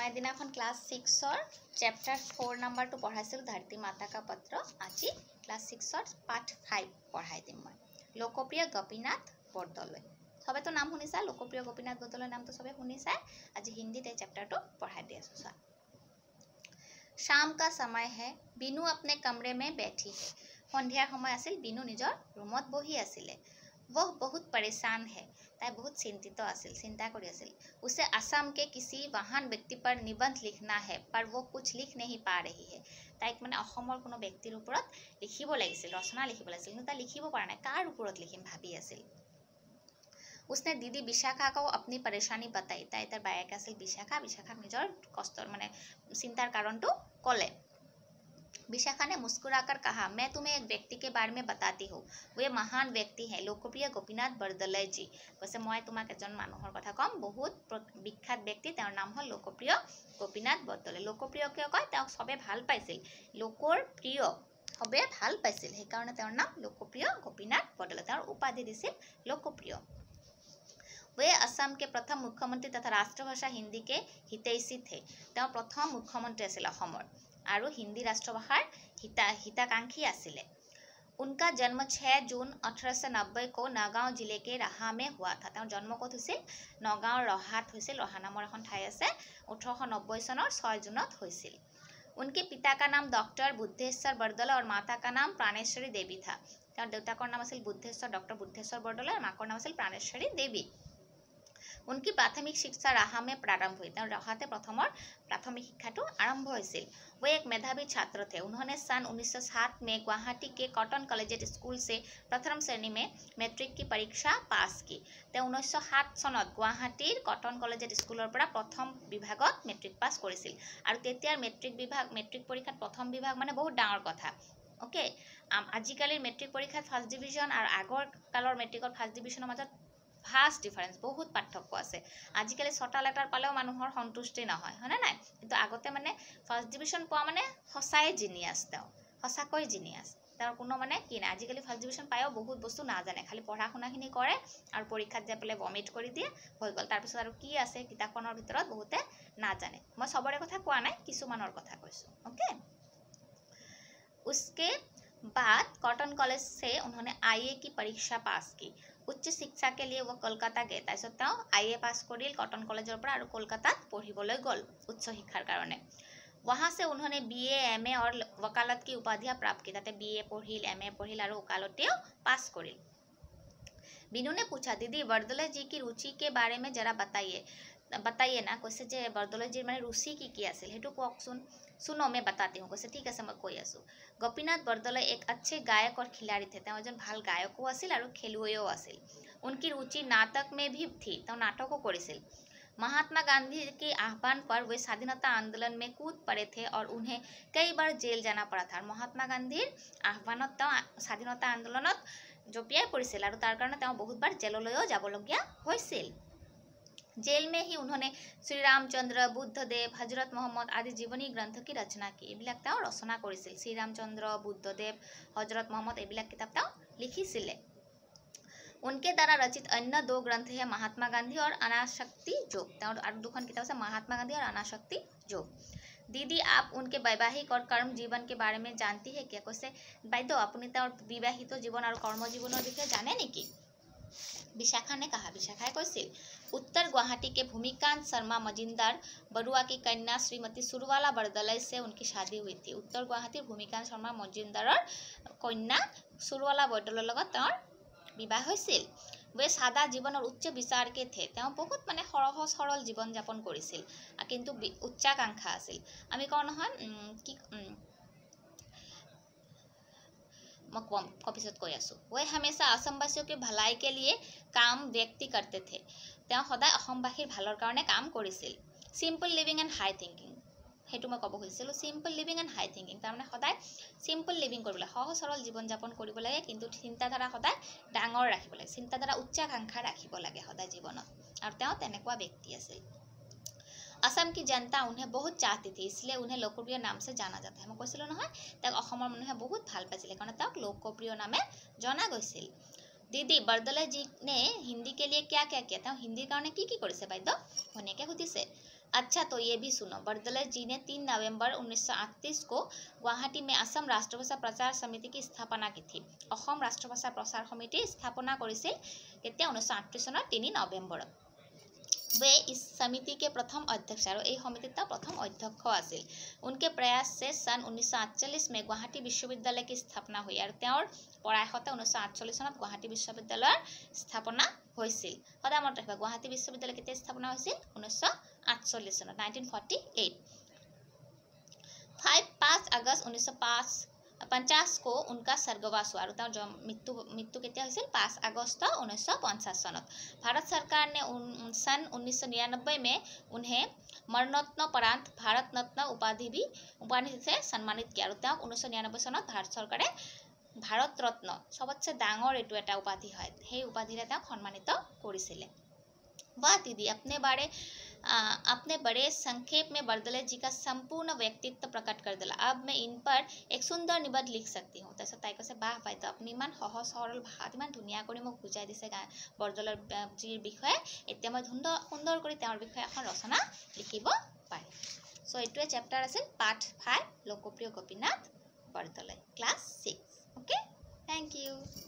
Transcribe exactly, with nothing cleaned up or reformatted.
मैं दिनाखन क्लास सिक्सर चैप्टर फोर नंबर तो पढ़ाइছিল धरती माता का पत्र আজি क्लास सिक्सर पार्ट फाइव पढ़ाई दिम मैं लोकप्रिय गोपीनाथ बरदলৈ सबे तो नाम शुनिसा लोकप्रिय गोपीनाथ बरदলৈ नाम तो सबे शुनिसा आज हिंदी ते चैप्टर तो पढ़ाई दे आसो। शाम का समय है, बीनू अपने कमरे में बैठी है। सन्धियार समय आसिल, बीनू निजर रूमत बही आसिले। वह बहुत परेशान है, ताई बहुत चिंतित आसिल, चिंता करी आसिल। उसे असम के किसी महान व्यक्ति पर निबंध लिखना है, पर वो कुछ लिख नहीं पा रही है। ताइक माने अहोमर कोनो व्यक्तिर ऊपरत लिखिब लागिसिल, रचना लिखिब लागिसिल, किन्तु ताई लिखिब पारा नाइ, कार ऊपरत लिखिम भाबी आसिल। उसने दीदी विशाखा को अपनी परेशानी बताई। ताई तार बायक आसिल विशाखा, विशाखा निजर कष्टर माने चिंतार कारण तो कले। विशाखा ने मुस्कुराकर कहा, मैं तुम्हें एक व्यक्ति के बारे में बताती हूँ। वे महान व्यक्ति हैं, लोकप्रिय गोपीनाथ बरदলৈ जी। वैसे मैं तुम्हारे एजन मानुहर कथा कम, बहुत विख्यात व्यक्ति, तार नाम हल लोकप्रिय गोपीनाथ बरदলৈ। लोकप्रिय किय कय, ताक सबे ভাল पाइছিল, लोकर प्रिय सबे ভাল पाइছিল, সেই কাৰণে तार नाम लोकप्रिय गोपीनाथ बरदলৈ। तार उपाधि दिছিল लोकप्रिय। वे असम के प्रथम मुख्यमंत्री तथा राष्ट्रभाषा हिंदी के हितैषी थे। तार प्रथम मुख्यमंत्री आसिल अहोमर आरु हिंदी राष्ट्रभाषार हिता हिताकांक्षी आसिले। उनका जन्म छह जून अठारह सौ नब्बे को नगाँव जिले के रहा में हुआ था। तार जन्म कत हुइसिल, नगाँव रहात हुइसिल, रहा नाমৰ এখন ঠাই আছে। अठारह सौ नब्बे सনৰ छह जूनत हुइसिल। उनके पिता का नाम डॉक्टर बुद्धेश्वर बरदলৈ और माता का नाम प्राणेश्वरी देवी था। तार देउताकर नाम आसिल बुद्धेश्वर, डॉक्टर बुद्धेश्वर बरदলৈ और माकर नाम आसिल प्राणेश्वरी देवी। उनकी प्राथमिक शिक्षा रहा में प्रारंभ हुई। रहाते प्रथम प्राथमिक शिक्षा तो आरंभ हुई। वो एक मेधावी छात्र थे। उन्होंने सन उन्नीस सौ सात में गुवाहाटी के कॉटन कॉलेज स्कूल से प्रथम श्रेणी में मैट्रिक की परीक्षा पास की। ते उन्नीस सौ सात सनत गुवाहाटीर कॉटन कॉलेज स्कूलर परा प्रथम विभागत मैट्रिक पास करिছিল। और तेতিয়াर मैट्रिक विभाग मैट्रिक परीक्षात प्रथम विभाग माने बहुत डाঙर कथा। ओके, आजिकालिर मैट्रिक परीक्षात फार्स्ट डिविजन और आगर कालर मैट्रिकत फार्स्ट डिविजনৰ মাজত फास्ट डिफारेंस बहुत पार्थक्य आछे। आजिकाली छटा लेटार पालेও মানুহৰ सन्तुष्टि নহয়, হয়নে নাই? কিন্তু আগতে মানে फार्स्ट डिविजन পোৱা মানে সঁচাই জিনিয়াছ, তেওঁ সঁচাকৈ জিনিয়াছ। তাৰ কোনো মানে কি নাই। আজিকালি ফাৰ্ষ্ট ডিভিজন পায়ও বহুত বস্তু নাজানে, খালি পঢ়া শুনাখিনি কৰে আৰু পৰীক্ষাত যাই পেলাই ভমিট কৰি দিয়ে, হৈ গ'ল। তাৰপিছত আৰু কি আছে কিতাপখনৰ ভিতৰত বহুতে নাজানে। মই সবৰে কথা কোৱা নাই, কিছুমানৰ কথা কৈছোঁ। ओके, उसके बाद कॉटन कॉलेज से उन्होंने आईए की परीक्षा पास की। उच्च शिक्षा के लिए वो कोलकाता गए। तारपिছত आईए पास करिल कॉटन कॉलेजर पर और कोलकातात पढ़िবলৈ गल उच्च शिक्षार कारणे। वहाँ से उन्होंने बीए एमए और वकालत की उपाधियाँ प्राप्त की। ताते बीए पढ़िल, एमए पढ़िल और वकालतिও पास करिल। बीनू ने पूछा, दीदी बरदলৈ जी की रुचि के बारे में जरा बताइए बताइए ना। कैसे जे बरदলৈ जी माने रुचि की की आसिल हेतु कओकसुन। सुनो मैं बताती हूँ। कैसे ठीक है मैं কৈ आसो। गोपीनाथ बरदলৈ एक अच्छे गायक और खिलाड़ी थे। তেওঁ এজন ভাল গায়কও আছিল আৰু খেলুৱৈও আছিল। उनकी रुचि नाटक में भी थी। তেওঁ नाटकों কৰিছিল। महात्मा गांधी के आह्वान पर वे स्वाधीनता आंदोलन में कूद पड़े थे और उन्हें कई बार जेल जाना पड़ा था। महात्मा गांधीर आह्वानत তেওঁ स्वाधीनता आंदोलनत জঁপিয়াই পৰিছিল আৰু তাৰ কাৰণে তেওঁ বহুত বাৰ জেললৈও যাবলগীয়া হৈছিল। जेल में ही उन्होंने श्री रामचंद्र, बुद्धदेव, हजरत मोहम्मद आदि जीवनी ग्रंथ की रचना की। এইবিলাক তেওঁ रचना কৰিছিল। श्री रामचंद्र, बुद्धदेव, हजरत मोहम्मद এইবিলাক किताब তেওঁ লিখিছিলে। उनके द्वारा रचित अन्य दो ग्रंथ है महात्मा गांधी और अनाशक्ति जोग। और दुखन किताब से महात्मा गांधी और अनाशक्ति जोग। दीदी आप उनके वैवाहिक और कर्म जीवन के बारे में जानती है क्या? कैसे বাইদেউ আপুনি তেওঁৰ বিবাহিত জীৱন আৰু কৰ্ম জীৱনৰ বিষয়ে জানে নেকি? विशाखा ने कहा। विशाखा কৈছিল, उत्तर गुवाहाटी के भूमिकांत शर्मा मजिंदार बरुआ की कन्या श्रीमती सुरवाला बरदলৈ से उनकी शादी हुई थी। उत्तर गुवाहाटी भूमिकांत शर्मा मजिंदारर कन्या सुरवाला बरदলৈৰ লগত তেওঁৰ विवाह হৈছিল। वे सादा जीवन और उच्च विचार के थे। তেওঁ बहुत माने সৰহ সৰল জীৱন যাপন কৰিছিল, কিন্তু উচ্চাকাংক্ষা আছিল। আমি কওঁ নহয় কি कपिसत কৈ आसो। वे हमेशा असमवासियों के भलाई के लिए काम व्यक्ति करते थे। তেওঁ সদায় অসমবাসীৰ ভালৰ কাৰণে কাম কৰিছিল। Simple living and high thinking हेतु मैं कब খুজিছিলোঁ। Simple living and high thinking तार माने সদায় सिम्पल लिविंग কৰিব লাগে, সহজ সৰল জীৱন যাপন কৰিব লাগে, কিন্তু চিন্তাধাৰা সদায় ডাঙৰ ৰাখিব লাগে, চিন্তাধাৰা উচ্চাকাংক্ষা ৰাখিব লাগে সদায় জীৱনত। আৰু তেওঁ তেনেকুৱা ব্যক্তি আছিল। असम की जनता उन्हें बहुत चाहती थी, इसलिए उन्हें लोकप्रिय नाम से जाना जाता है। मैं কৈছিলোঁ নহয় তেওঁক অসমৰ মানুহে বহুত ভাল পাইছিল, কাৰণ তেওঁক लोकप्रिय नामे জনা গৈছিল। दीदी बरदলৈ जी ने हिंदी के लिए क्या क्या किया? তেওঁ হিন্দীৰ কাৰণে কি কি কৰিছে বাইদেউ? ধুনীয়াকৈ সুধিছে। अच्छा, तो ये भी सुनो, बरदलै जी ने तीन नवंबर उन्नीस सौ अड़तीस को गुवाहाटी में असम राष्ट्रभाषा प्रचार समिति की स्थापना की थी। অসম ৰাষ্ট্ৰভাষা প্ৰচাৰ সমিতিৰ স্থাপনা কৰিছিল কেতিয়া उन्नीस सौ अड़तीस চনৰ তিনি নৱেম্বৰত। वे इस समिति के प्रथम अध्यक्ष और এই समिति का प्रथम अध्यक्ष आसिल। उनके प्रयास से सन उन्नीस सौ अड़तालीस में गुवाहाटी विश्वविद्यालय की स्थापना हुई और তেওঁৰ পৰায়সতে उन्नीस सौ अड़तालीस চনত गुवाहाटी विश्वविद्यालयर स्थापना হৈছিল। সদায় মনত ৰাখিবা गुवाहाटी विश्वविद्यालय কেতিয়া স্থাপনা হৈছিল उन्नीस सौ अड़तालीस চনত नाइनटीन फोर्टी एट। पाँच अगस्त उन्नीस सौ पचास को उनका स्वर्गवास हुआ और मृत्यु मृत्यु केতিয়া হৈছিল पाँच अगस्त उन्नीस सौ पचास चनत। भारत सरकार ने उन, सन उन्नीस सौ निन्यानवे में उन्हें मरणोत्तरपरांत भारत रत्न उपाधि भी उपाधि से सम्मानित किया और उन्नीस सौ निन्यानवे चनत भारत सरकारे भारत रत्न सबतसे डाঙर एटु एटा उपाधि है সেই उपाधिरे তেওঁক सम्मानित কৰিছিলে। वाह दीदी, अपने बारे आ, अपने बड़े संक्षेप में बरदलै जी का संपूर्ण व्यक्तित्व प्रकट कर दिला। अब मैं इन पर एक सुंदर निबंध लिख सकती हूँ। তাৰপিছত তাই কৈছে বাহ পাই তো আপুনি ইমান সহজ সৰল ভাষাত ইমান ধুনীয়া কৰি মোক বুজাই দিছে বৰদলৈ জীৰ বিষয়ে। এতিয়া মই সুন্দৰ সুন্দৰ কৰি তেওঁৰ বিষয়ে এখন ৰচনা লিখিব পাৰিম। সো এইটোৱে চেপ্টাৰ আছিল পাঠ ফাইভ লোকপ্ৰিয় Gopinath Bordoloi, class six. Okay, thank U.